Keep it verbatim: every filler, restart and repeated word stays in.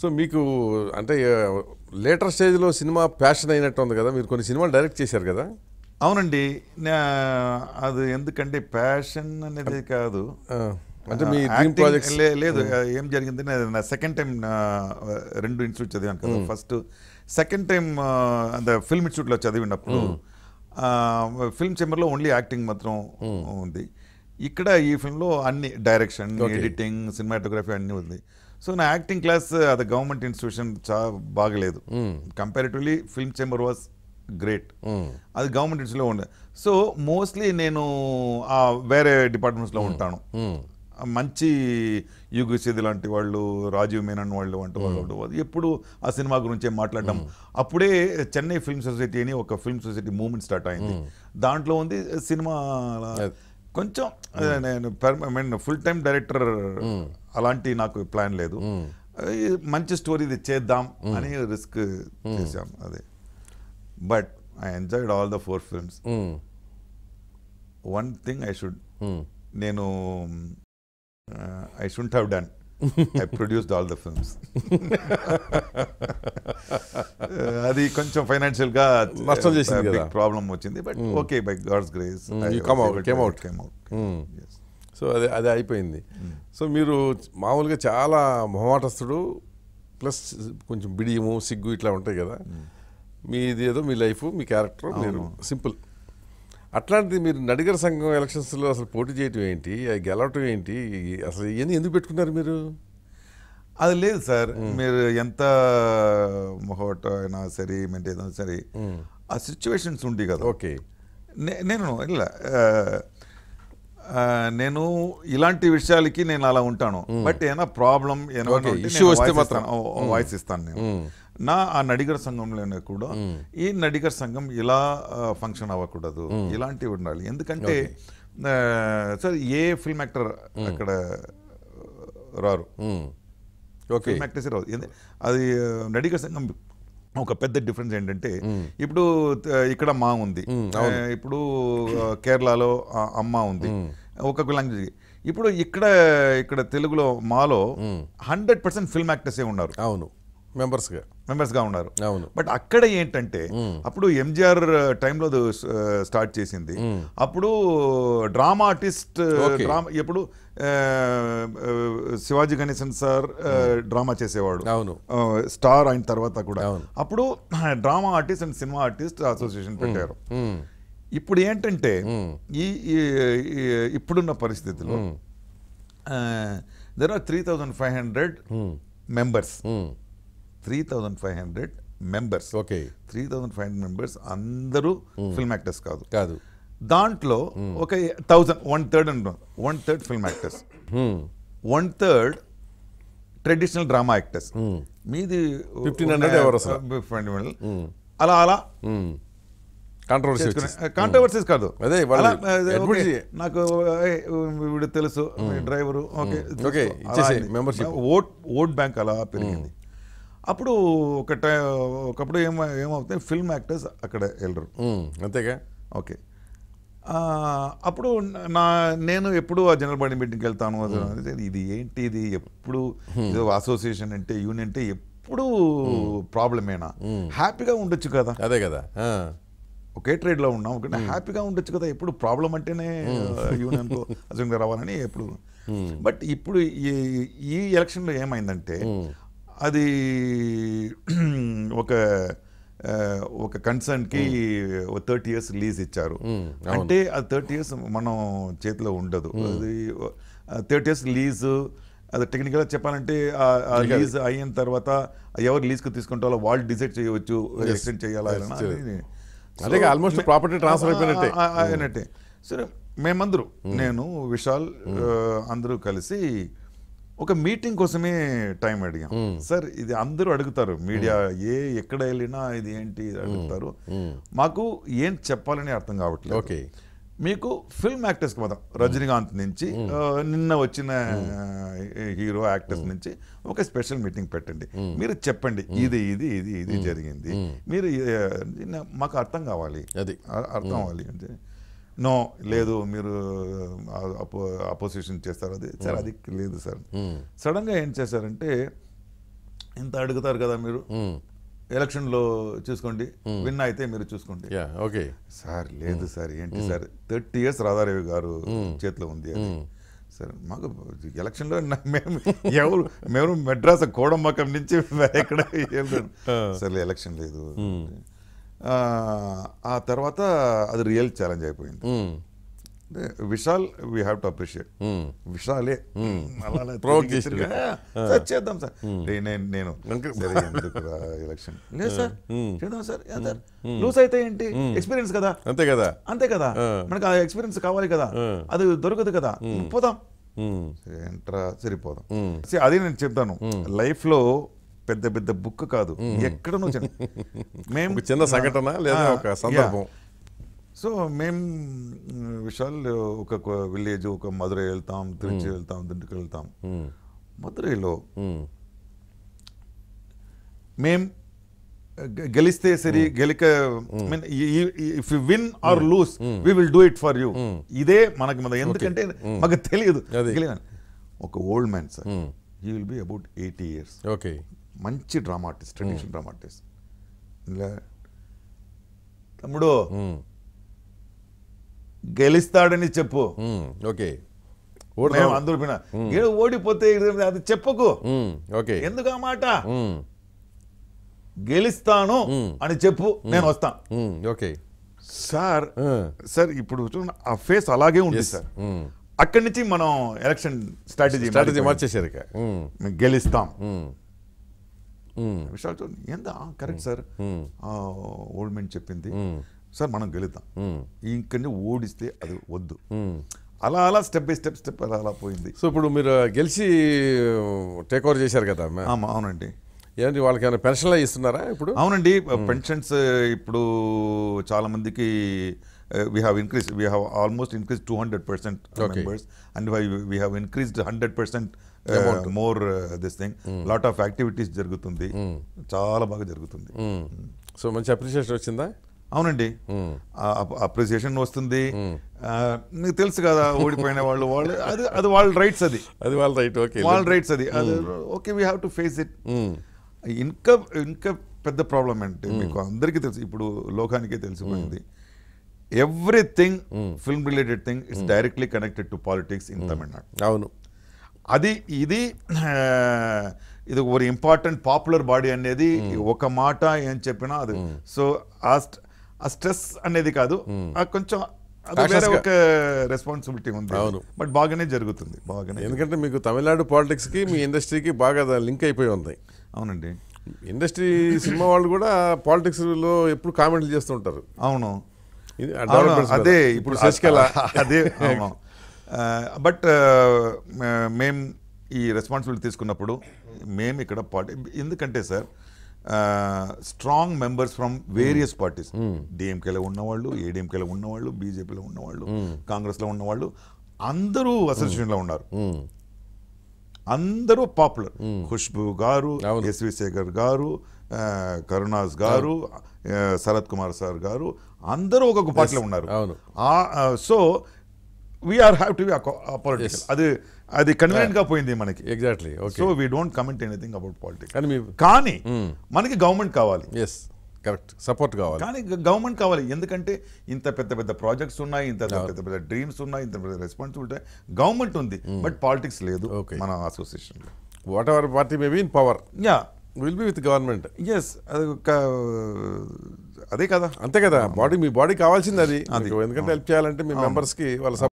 So మీకు అంటే later స్టేజ్లో సినిమా ప్యాషన్ అయినట్టు ఉంది కదా, మీరు కొన్ని సినిమాలు డైరెక్ట్ చేశారు కదా? అవునండి. అది ఎందుకంటే ప్యాషన్ అనేది కాదు, అంటే మీ డ్రీమ్ ప్రాజెక్ట్స్ లేదు. ఏం జరిగింది, నా సెకండ్ టైం రెండు ఇన్స్టిట్యూట్ చదివాను కదా. ఫస్ట్ సెకండ్ టైం అంత ఫిల్మ్ ఇన్స్టిట్యూట్లో చదివినప్పుడు ఫిల్మ్ చేంబర్లో ఓన్లీ యాక్టింగ్ మాత్రం ఉంది. ఇక్కడ ఈ ఫిల్మ్లో అన్ని డైరెక్షన్, ఎడిటింగ్, సినిమాటోగ్రఫీ అన్నీ ఉంది. సో నా యాక్టింగ్ క్లాస్ అది గవర్నమెంట్ ఇన్స్టిట్యూషన్ చాలా బాగలేదు. Comparatively film chamber was great. అది గవర్నమెంట్ ఇన్స్టిట్యూట్లో ఉండే. సో మోస్ట్లీ నేను వేరే డిపార్ట్మెంట్స్లో ఉంటాను. మంచి యుగసిది లాంటి వాళ్ళు, రాజీవ్ మేనన్ వాళ్ళు వంటి వాళ్ళు ఎప్పుడు ఆ సినిమా గురించి మాట్లాడడం. అప్పుడే చెన్నై ఫిల్మ్ సొసైటీ అని ఒక ఫిల్మ్ సొసైటీ మూవ్మెంట్ స్టార్ట్ అయింది. దాంట్లో ఉంది సినిమా కొంచెం నేను పర్మనెంట్ ఫుల్ టైం డైరెక్టర్ అలాంటి నాకు ప్లాన్ లేదు. మంచి స్టోరీ ఇది చేద్దాం అని రిస్క్ చేశాం. అదే but I enjoyed all the four films. One thing I should నేను I shouldn't have done, I produced all the films. అది కొంచెం ఫైనాన్షియల్ గా నష్టం చేసింది కదా, ప్రాబ్లం వచ్చింది. But okay, by god's grace so అదే అదే అయిపోయింది. సో మీరు మామూలుగా చాలా మొహమాటస్తుడు, ప్లస్ కొంచెం బిడియము, సిగ్గు ఇట్లా ఉంటాయి కదా. మీది ఏదో మీ లైఫ్, మీ క్యారెక్టర్, మీరు సింపుల్. అట్లాంటిది మీరు నడిగర్ సంఘం ఎలక్షన్స్లో అసలు పోటీ చేయటం ఏంటి, గెలవటం ఏంటి, అసలు ఇవన్నీ ఎందుకు పెట్టుకున్నారు మీరు? అది లేదు సార్, మీరు ఎంత మొహోట అయినా సరే, ఏదైనా సరే ఆ సిచ్యువేషన్స్ ఉండి కదా. ఓకే, నేను ఇలా నేను ఇలాంటి విషయాలకి నేను అలా ఉంటాను. బట్ ఏమైనా ప్రాబ్లం వాయిస్ ఇస్తాను నేను. నా ఆ నడిగర్ సంఘంలోనే కూడా ఈ నడిగర్ సంఘం ఇలా ఫంక్షన్ అవ్వకూడదు, ఇలాంటివి ఉండాలి. ఎందుకంటే సార్ ఏ ఫిల్మ్ యాక్టర్ అక్కడ రారు, ఫిల్మ్ యాక్టర్స్ రాదు. అది నడిగర్ సంఘం ఒక పెద్ద డిఫరెన్స్ ఏంటంటే, ఇప్పుడు ఇక్కడ మా ఉంది, ఇప్పుడు కేరళలో అమ్మ ఉంది, ఒక్కొక్క లాంగ్వేజ్. ఇప్పుడు ఇక్కడ ఇక్కడ తెలుగులో మాలో హండ్రెడ్ పర్సెంట్ ఫిల్మ్ యాక్టర్సే ఉన్నారు. అవును, మెంబర్స్గా మెంబర్స్గా ఉన్నారు. బట్ అక్కడ ఏంటంటే, అప్పుడు ఎంజిఆర్ టైంలో స్టార్ట్ చేసింది. అప్పుడు డ్రామా ఆర్టిస్ట్, డ్రామా ఎప్పుడు శివాజీ గణేశన్ సార్ డ్రామా చేసేవాడు, స్టార్ అయిన తర్వాత కూడా. అప్పుడు drama artist and cinema artist association పెట్టారు. ఇప్పుడు ఏంటంటే, ఈ ఇప్పుడున్న పరిస్థితిలో there are three thousand five hundred members three thousand five hundred members okay three thousand five hundred members అందరూ ఫిల్మ్ యాక్టర్స్ కాదు కాదు దాంట్లో ఒక థౌజండ్ వన్ థర్డ్ అంటున్నారు, one third film actors, one third traditional drama actors. మీది fifteen hundred అలా అలా controversies కాదు. నాకు వీడు తెలుసు, driver, okay, vote vote bank అలా పెరిగింది. అప్పుడు ఒక టై ఒకప్పుడు ఏమో ఏమవుతాయి, ఫిల్మ్ యాక్టర్స్ అక్కడ వెళ్ళరు, అంతేగా. ఓకే, అప్పుడు నా నేను ఎప్పుడు ఆ జనరల్ బాడీ మీటింగ్కి వెళ్తాను. ఇది ఏంటి, ఇది ఎప్పుడు ఇది అసోసియేషన్ అంటే, యూనియన్ అంటే ఎప్పుడు ప్రాబ్లమేనా, హ్యాపీగా ఉండొచ్చు కదా. అదే కదా, ఒకే ట్రేడ్లో ఉన్నాం, ఒకటి హ్యాపీగా ఉండొచ్చు కదా. ఎప్పుడు ప్రాబ్లం అంటేనే యూనియన్కో అసలు రావాలని ఎప్పుడు. బట్ ఇప్పుడు ఈ ఎలక్షన్లో ఏమైందంటే, అది ఒక ఒక కన్సర్న్కి థర్టీ ఇయర్స్ లీజ్ ఇచ్చారు. అంటే అది థర్టీ ఇయర్స్ మనం చేతిలో ఉండదు. అది థర్టీ ఇయర్స్ లీజు, అది టెక్నికల్గా చెప్పాలంటే ఆ లీజ్ అయిన తర్వాత ఎవరు లీజ్కి తీసుకుంటారో వాళ్ళు డిసైడ్ చేయవచ్చు ఎక్స్టెండ్ చేయాలా ఆల్మోస్ట్ ప్రాపర్టీ ట్రాన్స్ఫర్ అయిపోయినట్టే అయినట్టే. సరే, మేమందరూ, నేను, విశాల్ అందరూ కలిసి ఒక మీటింగ్ కోసమే టైం అడిగాం. సార్, ఇది అందరూ అడుగుతారు, మీడియా ఏ ఎక్కడ వెళ్ళినా ఇది ఏంటి అడుగుతారు, మాకు ఏం చెప్పాలని అర్థం కావట్లేదు. ఓకే, మీకు ఫిల్మ్ యాక్టర్స్కి మాత్రం రజనీకాంత్ నుంచి నిన్న వచ్చిన హీరో యాక్టర్స్ నుంచి ఒక స్పెషల్ మీటింగ్ పెట్టండి. మీరు చెప్పండి, ఇది ఇది ఇది ఇది జరిగింది, మీరు మాకు అర్థం కావాలి, అది అర్థం అవ్వాలి అంటే. నో, లేదు, మీరు అపోజిషన్ చేస్తారు. అది సార్, అది లేదు సార్. సడన్గా ఏం చేశారంటే, ఇంత అడుగుతారు కదా మీరు, ఎలక్షన్లో చూసుకోండి, విన్ అయితే మీరు చూసుకోండి. ఓకే సార్ లేదు సార్, ఏంటి సార్, థర్టీ ఇయర్స్ రాధారావు గారు చేతిలో ఉంది అది. సార్ మాకు ఎలక్షన్లో మేము ఎవరు మేము మెడ్రాస్ కోడంబక్కం నుంచి ఎక్కడ వెళ్తాను. సరే ఎలక్షన్ లేదు. ఆ తర్వాత అది రియల్ ఛాలెంజ్ అయిపోయింది. Vishal we have to appreciate, విశాలే సార్ చేద్దాం సార్, నేను నేను సరే ఎందుకు ఎలక్షన్ లేదు సార్ చేద్దాం సార్, సార్ లూస్ అయితే ఏంటి, ఎక్స్పీరియన్స్ కదా, అంతే కదా అంతే కదా, మనకు ఆ ఎక్స్పీరియన్స్ కావాలి కదా, అది దొరకదు కదా, పోదాం ఎంట్రా సరిపోదాం. అదే నేను చెప్తాను, లైఫ్ లో పెద్ద పెద్ద బుక్ కాదు, ఎక్కడనో మేము చిన్న సంఘటన లేదా ఒక సందర్భం. సో మేము విశాల్ ఒక విలేజ్, ఒక మధురై వెళ్తాం, తిరుచి వెళ్తాం, దిండుకు వెళ్తాం. మధురైలో మేం గెలిస్తే సరి, గెలిక if you win or lose we will do it for you. ఇదే మనకి మన, ఎందుకంటే మాకు తెలియదు. ఒక old man sir, he will be about eighty years, okay, మంచి drama artist, traditional drama artist. తమ్ముడు గెలుస్తాడని చెప్పు, ఓకే, అందరూ ఓడిపోతే అది చెప్పకు, ఓకే, ఎందుకు ఆ మాట, గెలుస్తాను అని చెప్పు, నేను వస్తా. ఓకే సార్, సార్ ఇప్పుడు ఆ ఫేస్ అలాగే ఉంది సార్. అక్కడి నుంచి మనం ఎలక్షన్ స్ట్రాటజీ స్ట్రాటజీ మార్చేసారు, గెలుస్తాం. విశాల్ ఎంత కరెక్ట్ సార్, ఓల్డ్ మెన్ చెప్పింది సార్, మనం గెలుద్దాం, ఇంకని ఓడిస్తే అది వద్దు. అలా అలా స్టెప్ బై స్టెప్ స్టెప్ అలా అలా పోయింది. సో ఇప్పుడు మీరు గెలిచి టేక్ ఓవర్ చేశారు కదా. అవునండి. ఏంటి వాళ్ళకి ఏమైనా పెన్షన్లు ఇస్తున్నారా ఇప్పుడు? అవునండి, పెన్షన్స్ ఇప్పుడు చాలా మందికి we have increased, we have almost increased two hundred percent members, and we have increased one hundred percent uh, more uh, this thing. mm. lot of activities జరుగుతుంది, చాలా బాగా జరుగుతుంది. సో మంచి అప్రిషియేషన్ వచ్చిందా? అవునండి, అప్రిసియేషన్ వస్తుంది. నీకు తెలుసు కదా, ఓడిపోయిన వాళ్ళు వాళ్ళు అది అది వాళ్ళ రైట్స్, అది అది వాళ్ళ రైట్, ఓకే, వాళ్ళ రైట్స్, అది అది okay, we have to face it. ఇంకా ఇంకా పెద్ద ప్రాబ్లం అంటే మీకు అందరికీ తెలుసు, ఇప్పుడు లోకానికే తెలిసిపోయింది, everything film related thing it's directly connected to politics in Tamil Nadu. అవును, అది ఇది ఇది ఒక ఇంపార్టెంట్ పాపులర్ బాడీ అనేది ఒక మాట ఏం చెప్పినా అది. సో ఆ స్ట్రెస్ అనేది కాదు, కొంచెం అది వేరే ఒక రెస్పాన్సిబిలిటీ ఉంది. అవును, బట్ బాగానే జరుగుతుంది, బాగానే. ఎందుకంటే మీకు తమిళనాడు పాలిటిక్స్ కి మీ ఇండస్ట్రీకి బాగా లింక్ అయిపోయి ఉంది. అవునండి, ఇండస్ట్రీ సినిమా వాళ్ళు కూడా పాలిటిక్స్ లో ఎప్పుడు కామెంట్లు చేస్తుంటారు. అవును, అదే ఇప్పుడు అదే. అవును, బట్ మేము ఈ రెస్పాన్సిబిలిటీ తీసుకున్నప్పుడు మేము ఇక్కడ పార్టీ, ఎందుకంటే sir strong members from various parties, డిఎంకేలో ఉన్నవాళ్ళు, ఏడిఎంకేలో ఉన్నవాళ్ళు, బీజేపీలో ఉన్నవాళ్ళు, కాంగ్రెస్లో ఉన్నవాళ్ళు, అందరూ అసోసియేషన్లో ఉన్నారు. అందరూ పాపులర్, ఖుష్బు గారు, ఎస్వి శేఖర్ గారు, కరుణాస్ గారు, శరత్ కుమార్ సార్ గారు, అందరూ ఒక్కొక్క పార్టీలో ఉన్నారు. So we are have to be political, అది అది కన్వీనియంట్ గా పోయింది మనకి. Exactly. So we don't comment anything about politics. కానీ మనకి గవర్నమెంట్ కావాలి, కరెక్ట్, సపోర్ట్ కావాలి, కానీ గవర్నమెంట్ కావాలి. ఎందుకంటే ఇంత పెద్ద పెద్ద ప్రాజెక్ట్స్ ఉన్నాయి, ఇంత పెద్ద పెద్ద డ్రీమ్స్ ఉన్నాయి, ఇంత పెద్ద రెస్పాన్సిబిలిటీ, గవర్నమెంట్ ఉంది, బట్ పాలిటిక్స్ లేదు మన అసోసియేషన్ లో. What ever party may be in power, yeah will be with government. Yes, అది అదే కదా, అంతే కదా. బాడీ, మీ బాడీ కావాల్సింది అది. ఎందుకంటే హెల్ప్ చేయాలంటే మీ మెంబర్స్ కి వాళ్ళ